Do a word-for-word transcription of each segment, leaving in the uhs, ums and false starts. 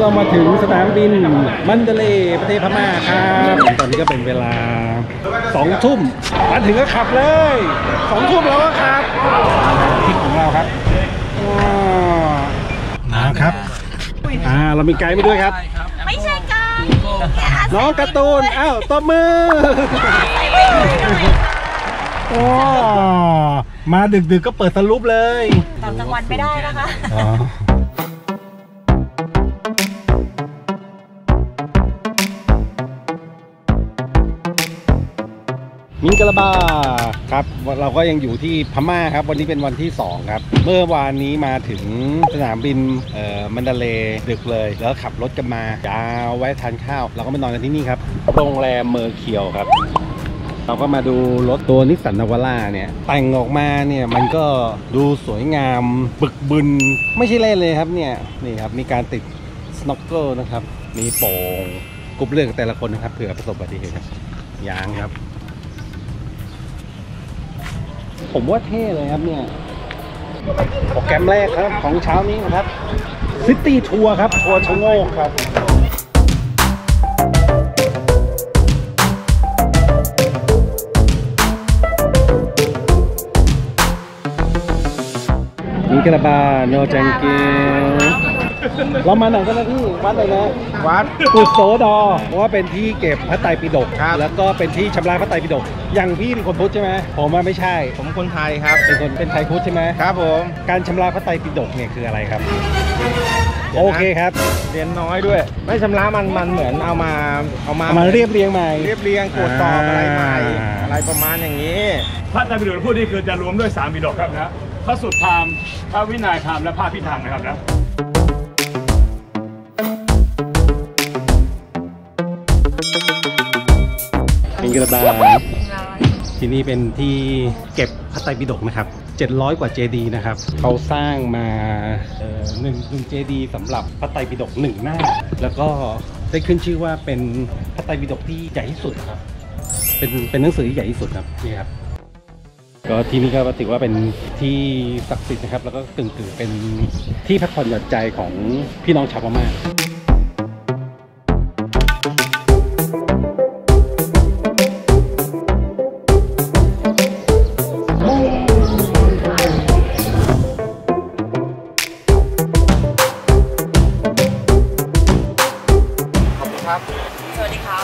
เรามาถึงสนามบินมันเดเลย์ประเทศพม่าครับตอนนี้ก็เป็นเวลาสองทุ่มมาถึงก็ขับเลยสองทุ่มแล้วก็ขับทริปของเราครับนะครับอ่าเรามีไกด์มาด้วยครับไม่ใช่ไกด์น้องการ์ตูนอ้าวตบมือโอ้มาดึกๆก็เปิดสรุปเลยตอนกลางวันไม่ได้นะคะมิงกะลาบาครับเราก็ยังอยู่ที่พม่าครับวันนี้เป็นวันที่สองครับเมื่อวานนี้มาถึงสนามบินเอ่อมันดาเลย์ดึกเลยแล้วขับรถกันมายาวไว้ทานข้าวเราก็มานอนกันที่นี่ครับโรงแรมเมอร์เคียวครับเราก็มาดูรถตัวนิสสันนาวาร่าเนี่ยแต่งออกมาเนี่ยมันก็ดูสวยงามบึกบึนไม่ใช่เล่นเลยครับเนี่ยนี่ครับมีการติดสโนว์เกิลนะครับมีโป่งกรุ๊ปเลือกแต่ละคนนะครับเผื่อประสบอุบัติเหตุครับยางครับผมว่าเท่เลยครับเนี่ยโปรแกรมแรกครับของเช้านี้นะครับซิตี้ทัวร์ครับทัวร์ชะโงกครับมิงกะลาบาโนจังเกลเรามาไหนกันนะพี่วัดอะไรนะวัดกุโสดอเพราะว่าเป็นที่เก็บพระไตรปิฎกแล้วก็เป็นที่ชำระพระไตรปิฎกอย่างพี่เป็นคนพุทธใช่ไหมผมว่าไม่ใช่ผมคนไทยครับเป็นคนเป็นไทยพุทธใช่ไหมครับผมการชำระพระไตรปิฎกเนี่ยคืออะไรครับโอเคครับเรียนน้อยด้วยไม่ชำระมันมันเหมือนเอามาเอามามาเรียบเรียงใหม่เรียบเรียงตรวจสอบอะไรใหม่อะไรประมาณอย่างนี้พระไตรปิฎกพูดนี่คือจะรวมด้วยสามปิฎกครับนะพระสุตธรรมพระวินัยธรรมและพระพิธรรมนะครับนะมิงกะลาบาที่นี่เป็นที่เก็บพระไตรปิฎกนะครับเจ็ดร้อยกว่าเจดีย์นะครับเขาสร้างมาหนึ่งหนึ่งเจดีย์สำหรับพระไตรปิฎกหนึ่งหน้าแล้วก็ได้ขึ้นชื่อว่าเป็นพระไตรปิฎกที่ใหญ่ที่สุดครับเป็นเป็นหนังสือที่ใหญ่ที่สุดครับนี่ครับก็ที่นี่ก็ถือว่าเป็นที่ศักดิ์สิทธิ์นะครับแล้วก็กึ่งๆเป็นที่พักผ่อนหย่อนใจของพี่น้องชาวพม่าสวัสดีครับ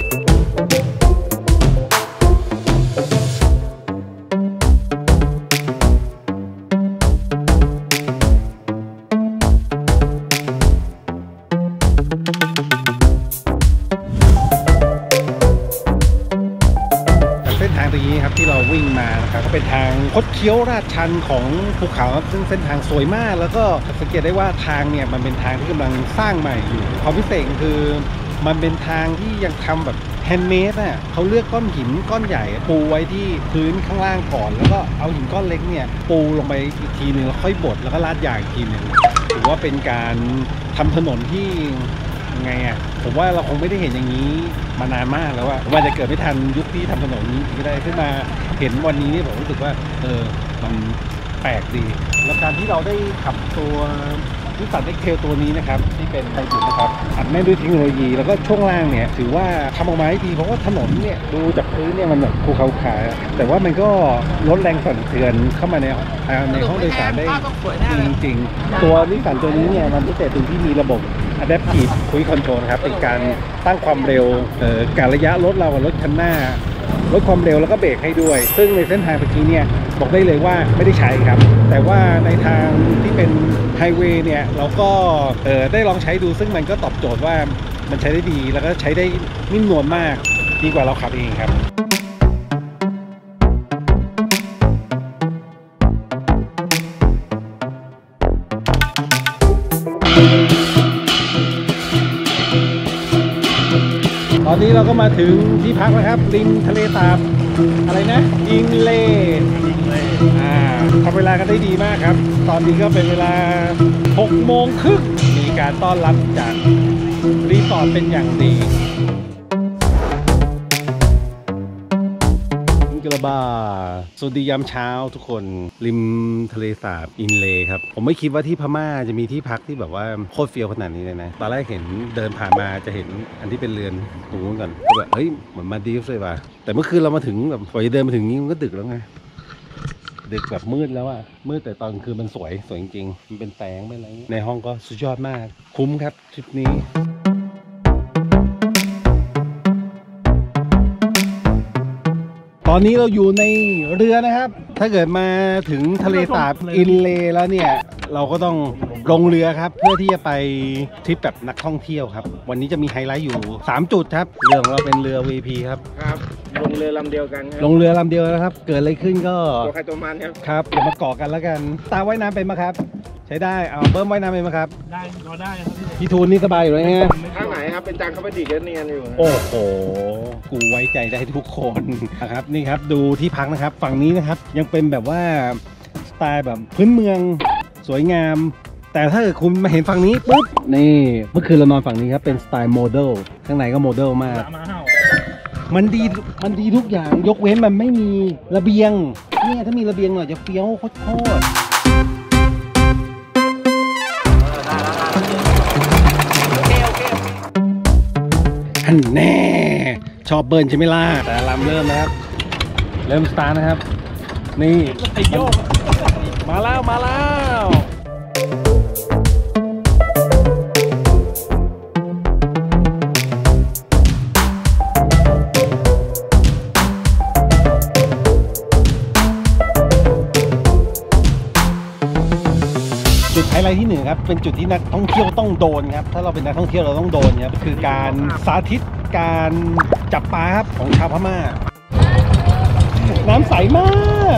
เส้นทางตรงนี้ครับที่เราวิ่งมานะครับก็เป็นทางคดเคี้ยวราดชันของภูเขาครับซึ่งเส้นทางสวยมากแล้วก็สังเกตได้ว่าทางเนี่ยมันเป็นทางที่กำลังสร้างใหม่อยู่ความพิเศษคือมันเป็นทางที่ยังทำแบบแฮนด์เมดอ่ะเขาเลือกก้อนหินก้อนใหญ่ปูไว้ที่พื้นข้างล่างก่อนแล้วก็เอาหินก้อนเล็กเนี่ยปูลงไปอีกทีหนึ่งแล้วค่อยบดแล้วก็ราดยางอีกทีหนึ่งถือว่าเป็นการทำถนนที่ไงอ่ะผมว่าเราคงไม่ได้เห็นอย่างนี้มานานมากแล้วว่าว่าจะเกิดไม่ทันยุคที่ทำถนนนี้ก็ได้ขึ้นมาเห็นวันนี้นี่ผมรู้สึกว่าเออมันแปลกดีแล้วการที่เราได้ขับตัวนิสสันเอ็กเทลตัวนี้นะครับที่เป็นไฮบริดนะครับอัดแน่นด้วยเทคโนโลยีแล้วก็ช่วงล่างเนี่ยถือว่าทำออกมาให้ดีเพราะว่าถนนเนี่ยดูจากพื้นเนี่ยมันแบบภูเขาขาแต่ว่ามันก็ลดแรงสั่นสะเทือนเข้ามาในในห้องโดยสารได้จริงๆตัวนิสสันตัวนี้เนี่ยมันพิเศษตรงที่มีระบบ Adaptive Cruise Control นะครับเป็นการตั้งความเร็วการระยะรถเรากับรถคันหน้าลดความเร็วแล้วก็เบรกให้ด้วยซึ่งในเส้นทางเมื่อกี้เนี่ยบอกได้เลยว่าไม่ได้ใช้ครับแต่ว่าในทางที่เป็นไฮเวย์เนี่ยเราก็ได้ลองใช้ดูซึ่งมันก็ตอบโจทย์ว่ามันใช้ได้ดีแล้วก็ใช้ได้นิ่มนวลมากดีกว่าเราขับเองครับตอนนี้เราก็มาถึงที่พักแล้วครับริมทะเลสาบอะไรนะยิงเล่ยิงเล่อ่าทำเวลากันได้ดีมากครับตอนนี้ก็เป็นเวลาหกโมงครึ่งมีการต้อนรับจากรีสอร์ทเป็นอย่างดีมิงกะลาบาสวัสดียามเช้าทุกคนริมทะเลสาบอินเลย์ครับผมไม่คิดว่าที่พม่าจะมีที่พักที่แบบว่าโคตรเฟี้ยวขนาดนี้เลยนะตอนแรกเห็นเดินผ่านมาจะเห็นอันที่เป็นเรือนตรงนู้นก่อนก็แบบเฮ้ยเหมือนมาดีฟเลยว่ะแต่เมื่อคืนเรามาถึงแบบพอจะเดินมาถึงนี้มันก็ดึกแล้วไงดึกแบบมืดแล้วอะมืดแต่ตอนคืนมันสวยสวยจริงๆมันเป็นแสงเป็นอะไรในห้องก็สุดยอดมากคุ้มครับทริปนี้ตอนนี้เราอยู่ในเรือนะครับถ้าเกิดมาถึงทะเลสาบอินเลย์แล้วเนี่ยเราก็ต้องลงเรือครับเพื่อที่จะไปทริปแบบนักท่องเที่ยวครับวันนี้จะมีไฮไลท์อยู่สามจุดครับเรือของเราเป็นเรือ วี พี ครับครับลงเรือลำเดียวกันลงเรือลำเดียวแล้วครับเกิดอะไรขึ้นก็ตัวใครตัวมันครับครับเดี๋ยวมาเกาะกันแล้วกันตาว่ายน้ำเป็นไหมครับใช้ได้เอาเบิ้มว่ายน้ำเป็นไหมครับได้เราได้ครับพี่ทูนนี่สบายอยู่เลยไงข้างไหนครับเป็นจานเขาไปดีกันเนียนอยู่โอ้โหกูไว้ใจได้ทุกคนนะครับนี่ครับดูที่พักนะครับฝั่งนี้นะครับยังเป็นแบบว่าสไตล์แบบพื้นเมืองสวยงามแต่ถ้าเกิดคุณมาเห็นฝั่งนี้ปุ๊บนี่เมื่อคืนเรานอนฝั่งนี้ครับเป็นสไตล์โมเดลข้างในก็โมเดลมากมันดีมันดีทุกอย่างยกเว้นมันไม่มีระเบียงเนี่ยถ้ามีระเบียงหน่อยจะเฟี้ยวโคตรอันแน่ชอบเบิร์นใช่ไหมล่ะแต่ลำเริ่มนะครับเริ่มสตาร์ทนะครับนี่มาแล้วมาแล้วจุดไฮไลท์ที่หนึ่งครับเป็นจุดที่นักท่องเที่ยวต้องโดนครับถ้าเราเป็นนักท่องเที่ยวเราต้องโดนครับคือการสาธิตการจับปลาครับของชาวพม่าน้ำใสมาก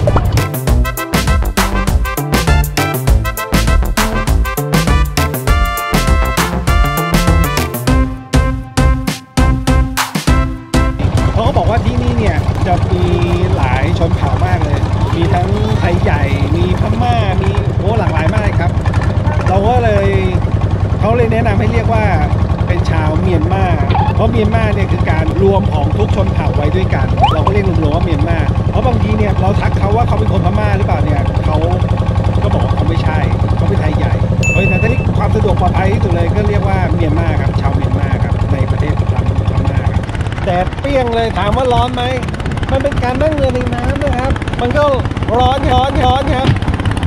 เขาก็บอกว่าที่นี่เนี่ยจะมีหลายชนเผ่ามากเลยมีทั้งไทยใหญ่มีพม่ามีโอ้หลากหลายมากเลยครับเราก็เลยเขาเลยแนะนำให้เรียกว่าเป็นชาวเมียนมาเพราะเมียนมาเนี่ยคือการรวมของทุกชนเผ่าไว้ด้วยกันเราก็เรียกรวมๆว่าเมียนมาเพราะบางทีเนี่ยเราทักเขาว่าเขาเป็นคนพม่าหรือเปล่าเนี่ยเขาก็บอกว่าเขาไม่ใช่เขาเป็นไทยใหญ่เพราะฉะนั้นที่ความสะดวกปลอดภัยที่สุดเลยก็เรียกว่าเมียนมาครับชาวเมียนมาครับในประเทศพม่าครับแดดเปรี้ยงเลยถามว่าร้อนไหมมันเป็นการนั่งเรือในน้ำนะครับมันก็ร้อนร้อนร้อนครับ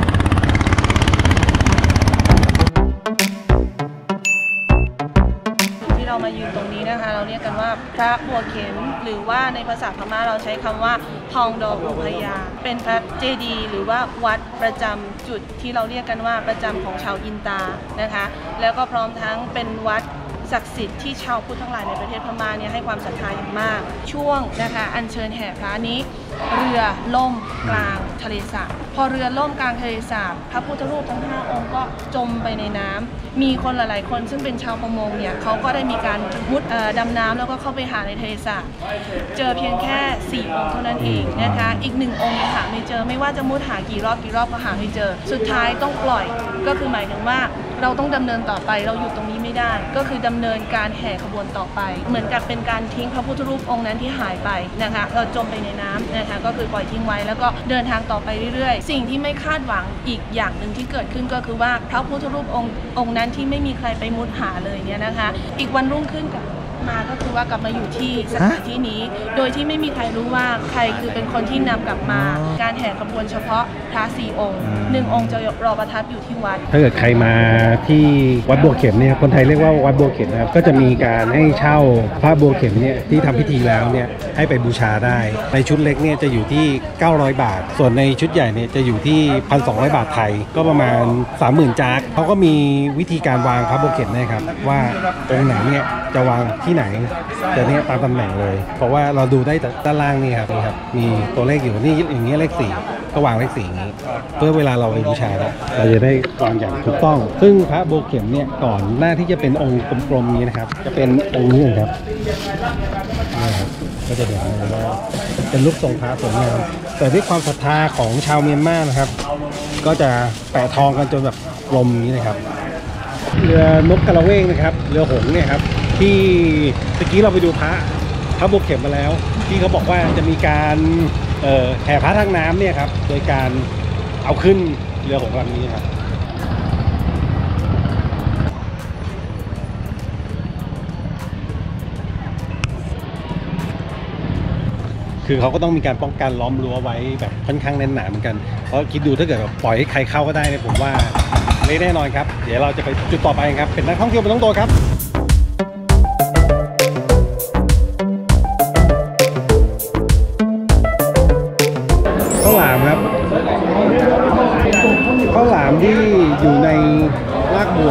ที่เรามายืนตรงนี้นะคะเราเรียกกันว่าพระบัวเข็มหรือว่าในภาษาพม่าเราใช้คำว่าทองดอกอุพยาเป็นพระเจดีย์หรือว่าวัดประจำจุดที่เราเรียกกันว่าประจำของชาวอินตานะคะแล้วก็พร้อมทั้งเป็นวัดศักดิ์สิทธิ์ที่ชาวพุทธทั้งหลายในประเทศพม่าเนี่ยให้ความศรัทธาอย่างมากช่วงนะคะอัญเชิญแห่พระนี้เรือล่มกลางทะเลสาบพอเรือล่มกลางทะเลสาบพระพุทธรูปทั้งห้าองค์ก็จมไปในน้ำมีคนหลายๆคนซึ่งเป็นชาวประมงเนี่ยเขาก็ได้มีการมุดดำน้ำแล้วก็เข้าไปหาในทะเลสาบเจอเพียงแค่สี่องค์เท่านั้นเองนะคะอีกหนึ่งองค์หาไม่เจอไม่ว่าจะมุดหากี่รอบกี่รอบก็หาไม่เจอสุดท้ายต้องปล่อยก็คือหมายถึงว่าเราต้องดำเนินต่อไปเราอยู่ตรงนี้ไม่ได้ก็คือดำเนินการแห่ขบวนต่อไปเหมือนกับเป็นการทิ้งพระพุทธรูปองค์นั้นที่หายไปนะคะเราจมไปในน้ำนะคะก็คือปล่อยทิ้งไว้แล้วก็เดินทางต่อไปเรื่อยๆสิ่งที่ไม่คาดหวังอีกอย่างหนึ่งที่เกิดขึ้นก็คือว่าพระพุทธรูปองค์องค์นั้นที่ไม่มีใครไปมุดหาเลยเนี่ยนะคะอีกวันรุ่งขึ้นกับมาก็คือว่ากลับมาอยู่ที่สถานที่นี้โดยที่ไม่มีใครรู้ว่าใครคือเป็นคนที่นำกลับมาการแห่ขบวนเฉพาะพระสี่องค์หนึ่งองค์จะรอประทับอยู่ที่วัดถ้าเกิดใครมาที่วัดบัวเข็มเนี่ยคนไทยเรียกว่าวัดบัวเข็มนะครับก็จะมีการให้เช่าพระบัวเข็มเนี่ยที่ทำพิธีแล้วเนี่ยให้ไปบูชาได้ในชุดเล็กเนี่ยจะอยู่ที่เก้าร้อยบาทส่วนในชุดใหญ่เนี่ยจะอยู่ที่ หนึ่งพันสองร้อย บาทไทยก็ประมาณ สามหมื่น จาร์กเขาก็มีวิธีการวางพระบัวเข็มนะครับว่าองค์ไหนเนี่ยจะวางที่ไหนแต่เนี่ยตามตำแหน่งเลยเพราะว่าเราดูได้จากด้านล่างนี่ครับนี่ครับมีตัวเลขอยู่นี่อย่างเงี้ยเลขสี่ก็วางเลขสี่อย่างนี้เพื่อเวลาเราไปบูชาเราจะได้วางอย่างถูกต้องซึ่งพระบัวเข็มเนี่ยก่อนหน้าที่จะเป็นองค์กลมๆนี้นะครับจะเป็นองค์นี้ครับนี่ครับก็จะเห็นว่าเป็นรูปทรงพระสวยงามแต่ด้วยความศรัทธาของชาวเมียนมานะครับก็จะแปะทองกันจนแบบกลมนี้นะครับเรือนกกระเวกนะครับเรือหงส์เนี่ยครับที่ตะกี้เราไปดูพระพระบัวเข็มมาแล้วที่เขาบอกว่าจะมีการแห่พระทางน้ำเนี่ยครับโดยการเอาขึ้นเรือของลำนี้ครับคือเขาก็ต้องมีการป้องกันล้อมรั้วไว้แบบค่อนข้างแน่นหนาเหมือนกันเพราะคิดดูถ้าเกิดแบบปล่อยให้ใครเข้าก็ได้เนี่ยผมว่าเละแน่นอนครับเดี๋ยวเราจะไปจุดต่อไปครับเป็นนักท่องเที่ยวเป็นต้องโตครับข้าวหลามครับข้าวหลามที่อยู่ในรากบัว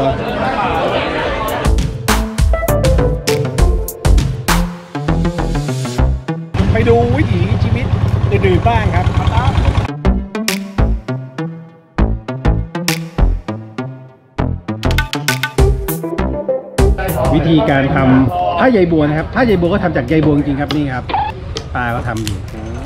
ไปดูวิถีชีวิตอื่นๆบ้างครับวิธีการทำผ้าใยบัวนะครับผ้าใยบัวก็ทำจากใยบัวจริงๆครับนี่ครับป้าก็ทำอยู่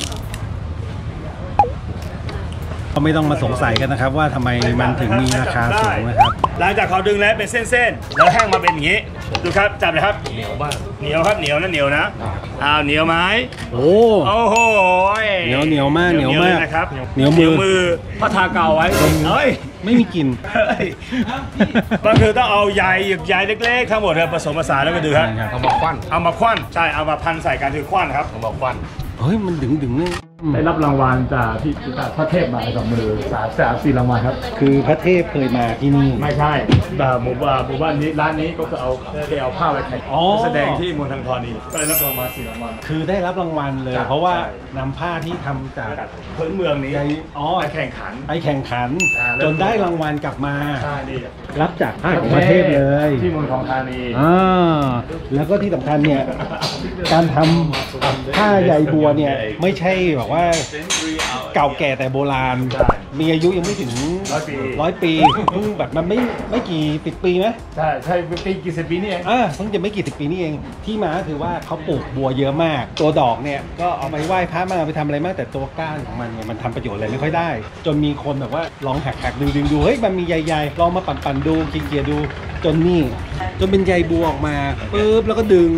ก็ไม่ต้องมาสงสัยกันนะครับว่าทำไมมันถึงมีราคาสูงนะครับหลังจากเขาดึงแล้วเป็นเส้นๆแล้วแห้งมาเป็นอย่างนี้ดูครับจับเลยครับเหนียวบ้างเหนียวครับเหนียวนะเหนียวนะอ้าวเหนียวไหมโอ้โอ้โหเหนียวเหนียวมากเหนียวมากนะครับเหนียวมือมือพัทาเก่าไว้เฮ้ยไม่มีกลิ่นก็คือต้องเอาใยหยึกใยเล็กๆทั้งหมดผสมผสานแล้วก็ดูครับเอามาควันเอามาควันใช่เอามาพันใส่กันคือควันครับเอามาควันเฮ้ยมันดึงดึงเลยได้รับรางวัลจากที่พระเทพมากับมือสามสามสี่รางวัลครับคือพระเทพเคยมาที่นี่ไม่ใช่หมู่บ้านหมู่บ้านนี้ร้านนี้ก็คือเอาได้เอาผ้าไปแข่งแสดงที่เมืองทางธรณีก็ได้รับรางวัลสี่รางวัลคือได้รับรางวัลเลยเพราะว่านำผ้าที่ทำจากพื้นเมืองนี้ไปแข่งขันไปแข่งขันจนได้รางวัลกลับมาใช่ดิรับจากผ้าของพระเทพเลยที่เมืองทองธานีอ่าแล้วก็ที่สำคัญเนี่ยการทำผ้าใยบัวเนี่ยไม่ใช่แบบว่าเก่าแก่แต่โบราณมีอายุยังไม่ถึงร้อยปีเพิ่งแบบมันไม่ไม่กี่สิบปีไหมใช่ใช่ปีกี่สิบปีนี่เองอ่าเพิ่งจะไม่กี่สิบปีนี่เองที่มาคือว่าเขาปลูกบัวเยอะมากตัวดอกเนี่ยก็เอาไปไหว้พระมาไปทำอะไรมากแต่ตัวก้านของมันเนี่ยมันทำประโยชน์อะไรไม่ค่อยได้จนมีคนแบบว่าลองหักหักดึงดึงดูเฮ้ยมันมีใยๆลองมาปั่นปั่นดูเกี่ยดูจนนี่จนเป็นใยบัวออกมาปุ๊บแล้วก็ดึง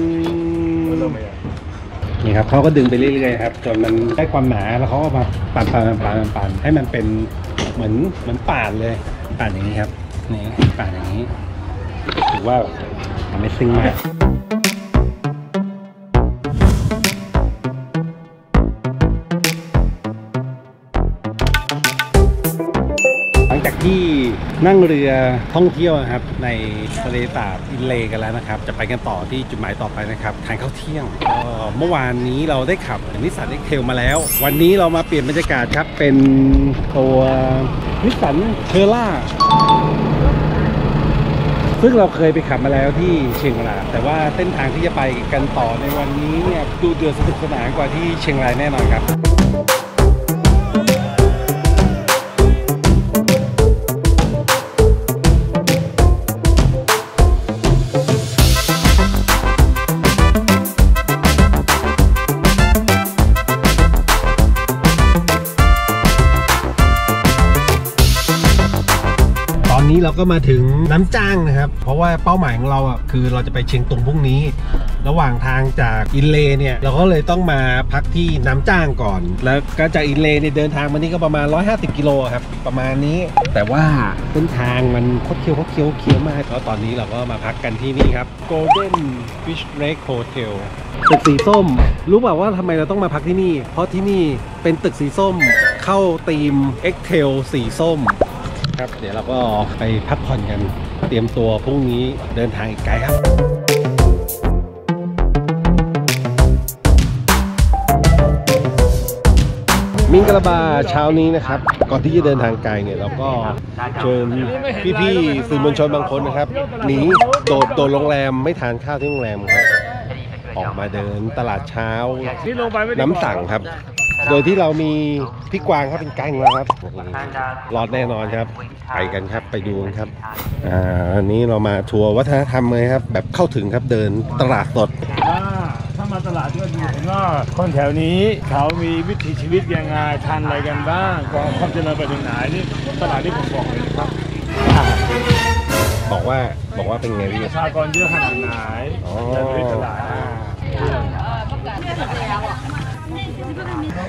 นี่ครับเขาก็ดึงไปเรื่อยๆครับจนมันได้ความหนาแล้วเขาก็มาปั่นปั่นปั่นปั่นให้มันเป็นเหมือนเหมือนป่านเลยป่านอย่างนี้ครับนี่ป่านอย่างนี้ถือว่าทำให้ซึ้งมากหลังจากที่นั่งเรือท่องเที่ยวนะครับในทะเลสาบอินเลย์กันแล้วนะครับจะไปกันต่อที่จุดหมายต่อไปนะครับทานข้าวเที่ยงเมื่อวานนี้เราได้ขับนิสสันเอ็กเทลมาแล้ววันนี้เรามาเปลี่ยนบรรยากาศครับเป็นตัวนิสสันเทอร่าซึ่งเราเคยไปขับมาแล้วที่เชียงรายแต่ว่าเส้นทางที่จะไปกันต่อในวันนี้เนี่ยดูเดือดสนุกสนานกว่าที่เชียงรายแน่นอนครับเราก็มาถึงน้ำจ้างนะครับเพราะว่าเป้าหมายของเราอ่ะคือเราจะไปเชียงตุงพรุ่งนี้ระหว่างทางจากอินเลย์เนี่ยเราก็เลยต้องมาพักที่น้ำจ้างก่อนแล้วก็จากอินเลย์เนี่ยเดินทางมานี่ก็ประมาณหนึ่งร้อยห้าสิบกิโลครับประมาณนี้แต่ว่าเส้นทางมันคดเคี้ยวคดเคี้ยวเคี้ยวมากแล้วตอนนี้เราก็มาพักกันที่นี่ครับ Golden Fish Lake Hotel ตึกสีส้มรู้เปล่าว่าทำไมเราต้องมาพักที่นี่เพราะที่นี่เป็นตึกสีส้มเข้าธีม Excel สีส้มครับเดี๋ยวเราก็ไปพักผ่อนกันเตรียมตัวพรุ่งนี้เดินทางอีกไกลครับมิงกะลาบาเช้านี้นะครับก่อนที่จะเดินทางไกลเนี่ยเราก็เชิญพี่ๆสื่อมวลชนบางคนนะครับหนีโดดโดดโรงแรมไม่ทานข้าวที่โรงแรมครับออกมาเดินตลาดเช้าน้ำสั่งครับโดยที่เรามีพี่กวางครับเป็นไกด์ของเราครับรอดแน่นอนครับไปกันครับไปดูกันครับอ่าอันนี้เรามาทัวร์วัฒนธรรมเลยครับแบบเข้าถึงครับเดินตลาดสดถ้ามาตลาดก็ดูเห็นว่าคนแถวนี้เขามีวิถีชีวิตยังไงทานอะไรกันบ้างความเจริญไปถึงไหนนี่ตลาดที่ผมบอกเลยนะครับบอกว่าบอกว่าเป็นไงพี่ประชากรเยอะขนาดไหนจะดูตลาด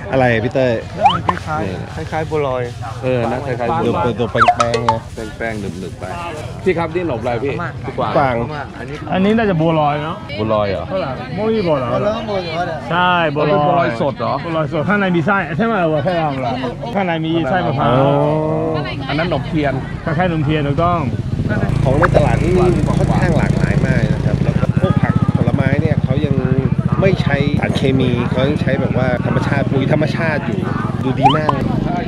อะไรพี่เต้ยมันคล้ายๆคล้ายๆบัวลอยเออนะคล้ายๆบัวดูลอยตัวแป้งๆไงแป้งๆหนึบๆไปพี่ครับนี่หนมอะไรพี่กวางกวางอันนี้อันนี้น่าจะบัวลอยเนาะบัวลอยเหรอเท่าไหร่โมยบัวลอยใช่บัวลอยบัวลอยสดเหรอบัวลอยสดข้างในมีไส้ใช่ไหมวะใช่เราเหรอข้างในมีไส้มะพร้าอ๋วออันนั้นหนมเทียนคล้ายๆนมเทียนถูกต้องของในตลาดนี่ค่อนข้างหลากหลายมากนะครับแล้วก็พวกผักผลไม้เนี่ยเขายังไม่ใช้สารเคมีเขายังใช้แบบว่าธรรมชาติปุ๋ยธรรมชาติอยู่ดูดีมากเลย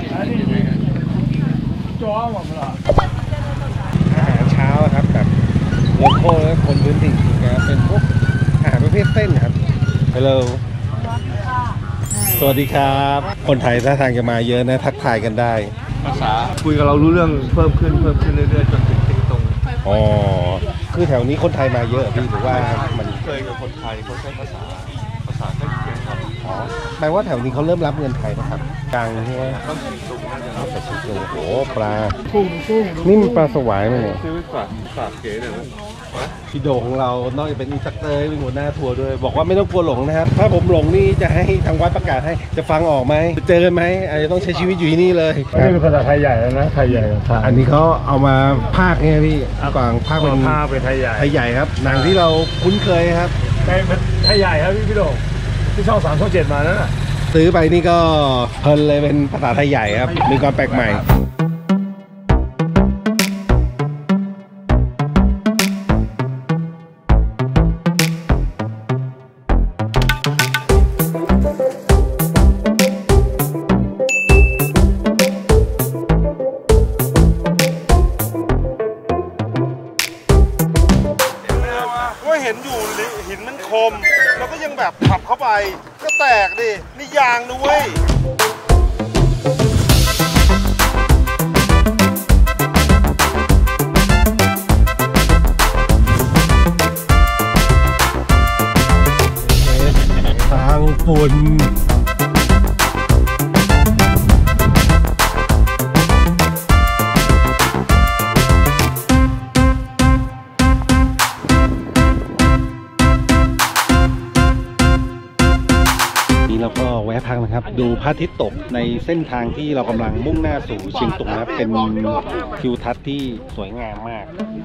อาหารเช้าครับแบบโลคอลและคนพื้นถิ่นนะครับเป็นพวกอาหารประเภทเส้นครับฮัลโหลสวัสดีครับคนไทยท่าทางจะมาเยอะนะทักทายกันได้ภาษาคุยกับเรารู้เรื่องเพิ่มขึ้นเพิ่มขึ้นเรื่อยๆจนถึงติงตรงอ๋อคือแถวนี้คนไทยมาเยอะพี่หรือว่ามันเคยกับคนไทยเขาใช้ภาษาภาษาใกล้เคียงครับอ๋อแปลว่าแถวนี้เขาเริ่มรับเงินไทยนะครับกลางใช่ไหมก็ติงตรงน่าจะรับแต่ชิ้นโอ้โหปลากุ้งกุ้งนี่มันปลาสวายไหมเนี่ยซื้อฝากฝากเก๋เนี่ยนะพี่โด่งของเรานอกจากเป็นอินสตรัคเตอร์เป็นหัวหน้าทัวร์ด้วยบอกว่าไม่ต้องกลัวหลงนะครับถ้าผมหลงนี่จะให้ทางวัดประกาศให้จะฟังออกไหมจะเจอกันไหมอาจจะต้องใช้ชีวิตอยู่ที่นี่เลยอันนี้เป็นภาษาไทยใหญ่แล้วนะไทยใหญ่กับไทยอันนี้เขาเอามาภาคไงพี่กวางภาคเป็นภาพเป็นไทยใหญ่ไทยใหญ่ครับหนังที่เราคุ้นเคยครับเป็นไทยใหญ่ครับพี่พี่โด่งที่ช่องสามช่องเจ็ดมานั่นน่ะซื้อไปนี่ก็เพลินเลยเป็นภาษาไทยใหญ่ครับมีความแปลกใหม่ว่าเห็นอยู่หินมันคม แล้วก็ยังแบบขับเข้าไปก็แตกดิ นี่ยางนะเว้ยทางฝุ่นเราก็แวะพักนะครับดูพระอาทิตย์ตกในเส้นทางที่เรากำลังมุ่งหน้าสู่เชียงตุงนะครับเป็นทิวทัศน์ที่สวยงามมาก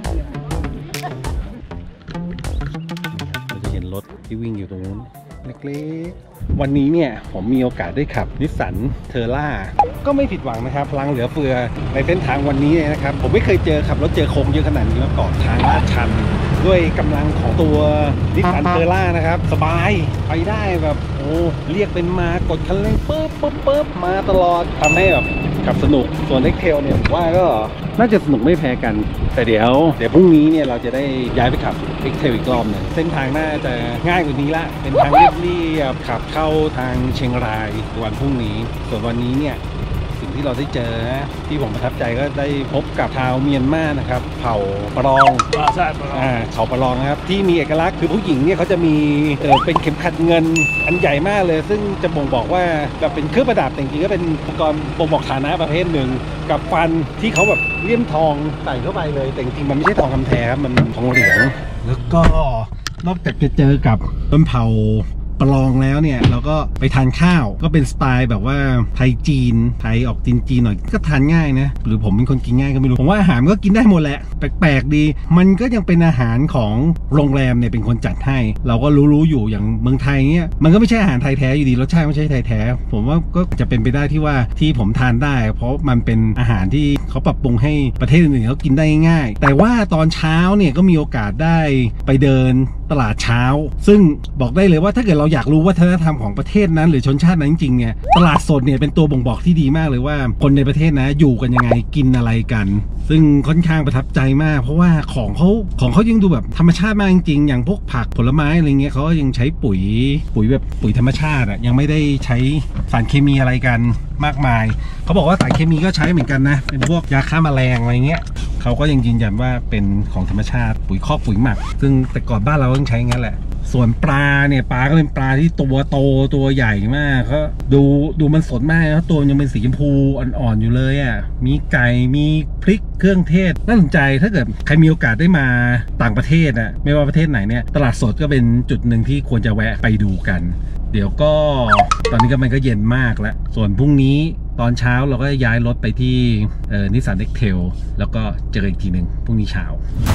เราจะเห็นรถที่วิ่งอยู่ตรงนู้นเล็กๆวันนี้เนี่ยผมมีโอกาสได้ขับนิสสันเทอร่าก็ไม่ผิดหวังนะครับพลังเหลือเฟือในเส้นทางวันนี้นะครับผมไม่เคยเจอขับรถเจอโค้งเยอะขนาดนี้มาก่อนทางลาดชันด้วยกำลังของตัวนิสสันเทอร่านะครับสบายไปได้แบบโอ้เรียกเป็นมากดคันเร่งปึ๊บปึ๊บปึ๊บมาตลอดทำให้แบบขับสนุกส่วนเอ็กเทลเนี่ยผมว่าก็น่าจะสนุกไม่แพ้กันแต่เดี๋ยวเดี๋ยวพรุ่งนี้เนี่ยเราจะได้ย้ายไปขับเอ็กเทลอีกรอบหนึ่งเส้นทางน่าจะง่ายกว่านี้ละเป็นทางเรียบๆขับเข้าทางเชียงรายวันพรุ่งนี้ส่วนวันนี้เนี่ยสิ่งที่เราได้เจอที่ผมประทับใจก็ได้พบกับชาวเมียนมานะครับเผ่าปรองใช่ปะอ่าเขาปรองนะครับที่มีเอกลักษณ์คือผู้หญิงเนี่ยเขาจะมีเออเป็นเข็มขัดเงินอันใหญ่มากเลยซึ่งจะบ่งบอกว่าแบบเป็นเครื่องประดับแต่จริงๆก็เป็นอุปกรณ์บ่งบอกฐานะประเภทหนึ่งกับฟันที่เขาแบบเลี่ยมทองใส่เข้าไปเลยแต่จริงๆมันไม่ใช่ทองคำแท้ครับมันทองเหลืองแล้วก็นอกจากจะเจอกับชนเผ่าปรองแล้วเนี่ยเราก็ไปทานข้าวก็เป็นสไตล์แบบว่าไทยจีนไทยออกจีนจีนหน่อยก็ทานง่ายนะหรือผมเป็นคนกินง่ายก็ไม่รู้ผมว่าอาหารก็กินได้หมดแหละแปลกๆดีมันก็ยังเป็นอาหารของโรงแรมเนี่ยเป็นคนจัดให้เราก็รู้ๆอยู่อย่างเมืองไทยเนี่ยมันก็ไม่ใช่อาหารไทยแท้อยู่ดีรสชาติไม่ใช่ไทยแท้ผมว่าก็จะเป็นไปได้ที่ว่าที่ผมทานได้เพราะมันเป็นอาหารที่เขาปรับปรุงให้ประเทศอื่นๆเขากินได้ง่ายแต่ว่าตอนเช้าเนี่ยก็มีโอกาสได้ไปเดินตลาดเช้าซึ่งบอกได้เลยว่าถ้าเกิดเราอยากรู้วัฒนธรรมของประเทศนั้นหรือชนชาตินั้นจริงๆเนี่ยตลาดสดเนี่ยเป็นตัวบ่งบอกที่ดีมากเลยว่าคนในประเทศนะอยู่กันยังไงกินอะไรกันซึ่งค่อนข้างประทับใจมากเพราะว่าของเขาของเขายังดูแบบธรรมชาติมากจริงๆอย่างพวกผักผลไม้อะไรเงี้ยเขายังใช้ปุ๋ยปุ๋ยแบบปุ๋ยธรรมชาติอ่ะยังไม่ได้ใช้สารเคมีอะไรกันมากมายเขาบอกว่าสารเคมีก็ใช้เหมือนกันนะเป็นพวกยาฆ่าแมลงอะไรเงี้ยเขาก็ยังยืนยันว่าเป็นของธรรมชาติปุ๋ยคอกปุ๋ยหมักซึ่งแต่ก่อนบ้านเราต้องใช้งั้นแหละส่วนปลาเนี่ยปลาก็เป็นปลาที่ตัวโตตัวใหญ่มากเขาดูดูมันสดมากแล้วตัวยังเป็นสีชมพูอ่อนๆอยู่เลยอ่ะมีไก่มีพริกเครื่องเทศน่าสนใจถ้าเกิดใครมีโอกาสได้มาต่างประเทศอ่ะไม่ว่าประเทศไหนเนี่ยตลาดสดก็เป็นจุดหนึ่งที่ควรจะแวะไปดูกันเดี๋ยวก็ตอนนี้ก็มันก็เย็นมากแล้วส่วนพรุ่งนี้ตอนเช้าเราก็ย้ายรถไปที่นิสสันเอ็กเทลแล้วก็เจออีกทีหนึ่งพรุ่งนี้เช้า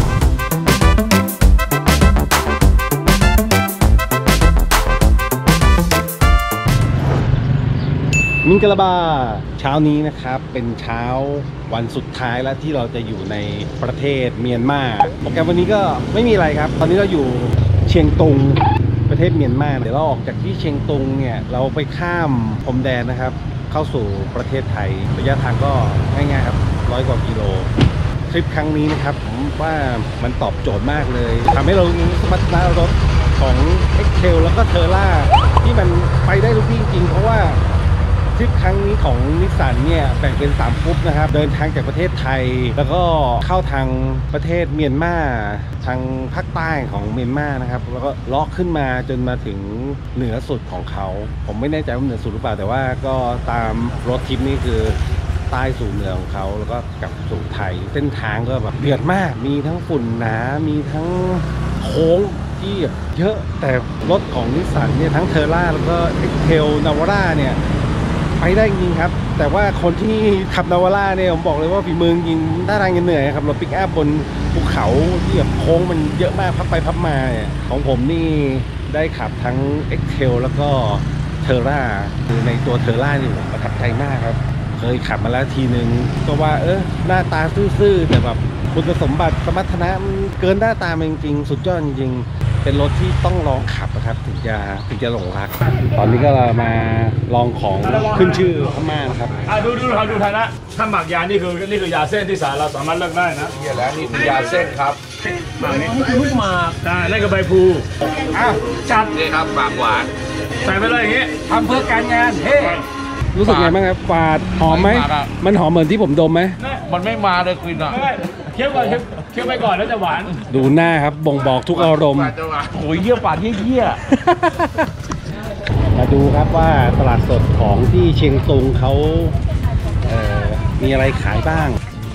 มิงกะลาบาเช้านี้นะครับเป็นเช้าวันสุดท้ายแล้วที่เราจะอยู่ในประเทศเมียนมาโปรแกรมวันนี้ก็ไม่มีอะไรครับตอนนี้เราอยู่เชียงตุงประเทศเมียนมาเดี๋ยวเราออกจากที่เชียงตุงเนี่ยเราไปข้ามพรมแดนนะครับเข้าสู่ประเทศไทยระยะทางก็ง่ายๆครับร้อยกว่ากิโลทริปครั้งนี้นะครับผมว่ามันตอบโจทย์มากเลยทำให้เราสมรรถนะรถของ เอ็กเทล แล้วก็เทอร่าที่มันไปได้ทุกที่จริงๆเพราะว่าทริปครั้งนี้ของนิสสันเนี่ยแบ่งเป็นสามกรุ๊ปนะครับเดินทางจากประเทศไทยแล้วก็เข้าทางประเทศเมียนมาทางภาคใต้ของเมียนมานะครับแล้วก็เลาะขึ้นมาจนมาถึงเหนือสุดของเขาผมไม่แน่ใจว่าเหนือสุดหรือเปล่าแต่ว่าก็ตามรถทริปนี้คือใต้สู่เหนือของเขาแล้วก็กลับสู่ไทยเส้นทางก็แบบเดือดมากมีทั้งฝุ่นหนามีทั้งโค้งที่เยอะแต่รถของนิสสันเนี่ยทั้งเทอร่าแล้วก็เอ็กเทลนาวาร่าเนี่ยไปได้จริงครับแต่ว่าคนที่ขับนาวาร่าเนี่ยผมบอกเลยว่าฝีมือยิงท่าทางยังเหนื่อยครับรถปิกอัพบนภูเขาที่แบบโค้งมันเยอะมากพับไปพับมาเนี่ยของผมนี่ได้ขับทั้ง เอ็กเทล แล้วก็เทอร่าคือในตัวเทอร่านี่ผมประทับใจมากครับเคยขับมาแล้วทีนึงก็ว่าเออหน้าตาซื่อๆแต่แบบคุณสมบัติสมรรถนะมันเกินหน้าตามันจริงๆสุดยอดจริงๆเป็นรถที่ต้องลองขับนะครับถึงจะถึงจะหลงรักตอนนี้ก็เรามาลองของขึ้นชื่อพม่านะครับอ่ะดูดูครับดูทันนะถ้าหมักยานี่คือนี่คือยาเส้นที่สารเราสามารถเลิกได้นะนี่แหละนี่คือยาเส้นครับหมักนี่ลูกหมากใช่นั่นก็ใบพลูอ้าวจัดนี่ครับหมากหวานใส่ไปเลยอย่างงี้ทำเพื่อการงานเฮ้รู้สึกไงบ้างครับฝาดหอมไหมมันหอมเหมือนที่ผมดมไหมมันไม่มาเลยคุณอ่ะเคี้ยวก่อนเคี้ยวไปก่อนแล้วจะหวานดูหน้าครับบ่งบอกทุกอารมณ์โอ้ยเยี่ยฝาดเยี่ยมาดูครับว่าตลาดสดของที่เชียงตุงเขาเอ่อมีอะไรขายบ้าง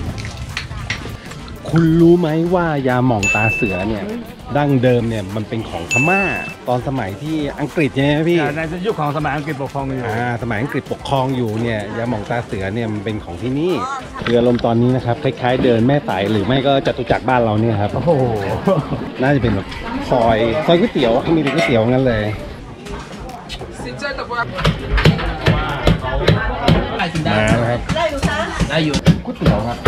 คุณรู้ไหมว่ายาหม่องตาเสือเนี่ยดั้งเดิมเนี่ยมันเป็นของพม่าตอนสมัยที่อังกฤษใช่ไหมพี่ในยุคของสมัยอังกฤษปกครองอยู่อ่าสมัยอังกฤษปกครองอยู่เนี่ยยาหม่องตาเสือเนี่ยมันเป็นของที่นี่เรือลมตอนนี้นะครับคล้ายๆเดินแม่สายหรือไม่ก็จตุจักรบ้านเราเนี่ยครับโอ้โหน่าจะเป็นแบบซอยซอยก๋วยเตี๋ยวมีแต่ก๋วยเตี๋ยวงั้นเลยมาแล้วครับได้อยู่นะได้อยู่ก๋วยเตี๋ยวครับ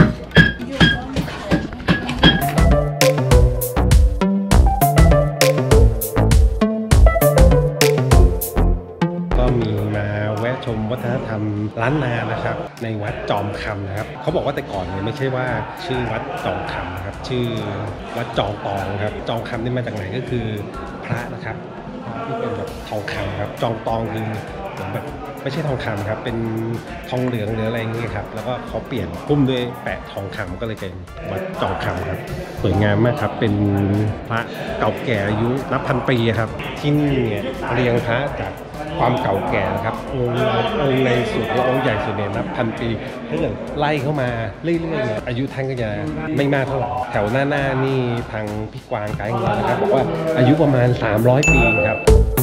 ชมวัฒนธรรมล้านนานะครับในวัดจอมคำนะครับเขาบอกว่าแต่ก่อนเนี่ยไม่ใช่ว่าชื่อวัดจอมคำนะครับชื่อวัดจองตองครับจองคำนี่มาจากไหนก็คือพระนะครับที่เป็นแบบทองคำครับจองตองคือเหมือนแบบไม่ใช่ทองคำครับเป็นทองเหลืองหรืออะไรอย่างเงี้ยครับแล้วก็เขาเปลี่ยนพุ่มด้วยแปะทองคำก็เลยเป็นวัดจองคำครับสวยงามมากครับเป็นพระเก่าแก่อายุนับพันปีครับที่นี่เนี่ยเรียงพระจากความเก่าแก่นะครับองค์องค์ในสุดและองค์ใหญ่สุดเนี่ยนับพันปีถ้าเกิดไล่เข้ามาเรื่อยๆเนี่ยอายุท่านก็จะไม่มากเท่าไหร่แถวหน้าๆนี่ทางพี่กวางไกด์ของเรานะครับบอกว่าอายุประมาณสามร้อยปีครับ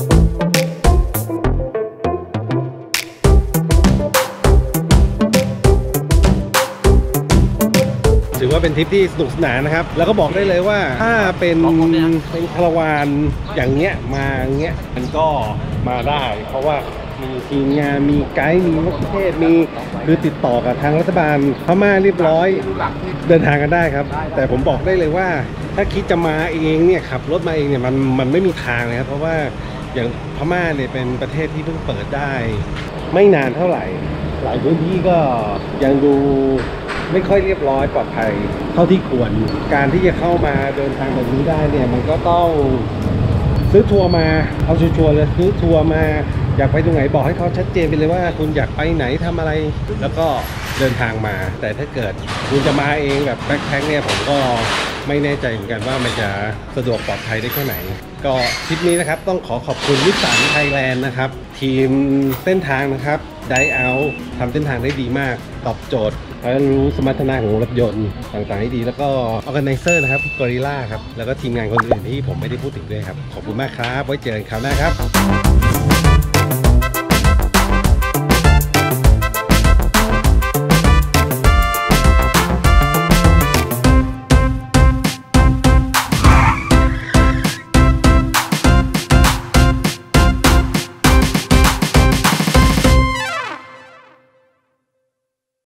ถือว่าเป็นทริปที่สนุกสนานนะครับแล้วก็บอกได้เลยว่าถ้าเป็นเป็นคาราวานอย่างเงี้ยมาเงี้ยมันก็มาได้เพราะว่ามีทีมงานมีไกด์มีมะคุเทศมีคือติดต่อกับทางรัฐบาลพม่าเรียบร้อยเดินทางกันได้ครับแต่ผมบอกได้เลยว่าถ้าคิดจะมาเองเนี่ยขับรถมาเองเนี่ยมันมันไม่มีทางเลยครับเพราะว่าอย่างพม่าเนี่ยเป็นประเทศที่เพิ่งเปิดได้ไม่นานเท่าไหร่หลายพื้นที่ก็ยังดูไม่ค่อยเรียบร้อยปลอดภัยเท่าที่ควรการที่จะเข้ามาเดินทางแบบนี้ได้เนี่ยมันก็ต้องซื้อทัวร์มาเอาชัวร์เลยซื้อทัวร์มาอยากไปตรงไหนบอกให้เขาชัดเจนไปเลยว่าคุณอยากไปไหนทำอะไรแล้วก็เดินทางมาแต่ถ้าเกิดคุณจะมาเองแบบแบ็คแพ็คเนี่ยผมก็ไม่แน่ใจเหมือนกันว่ามันจะสะดวกปลอดภัยได้แค่ไหนก็ทริปนี้นะครับต้องขอขอบคุณนิสสันไทยแลนด์นะครับทีมเส้นทางนะครับไดเอาทำเส้นทางได้ดีมากตอบโจทย์แล้วรู้สมรรถนะของรถยนต์ต่างๆให้ดีแล้วก็ออร์แกไนเซอร์นะครับกอริลล่าครับแล้วก็ทีมงานคนอื่นที่ผมไม่ได้พูดถึงด้วยครับขอบคุณมากครับไว้เจอกันคราวหน้าครับ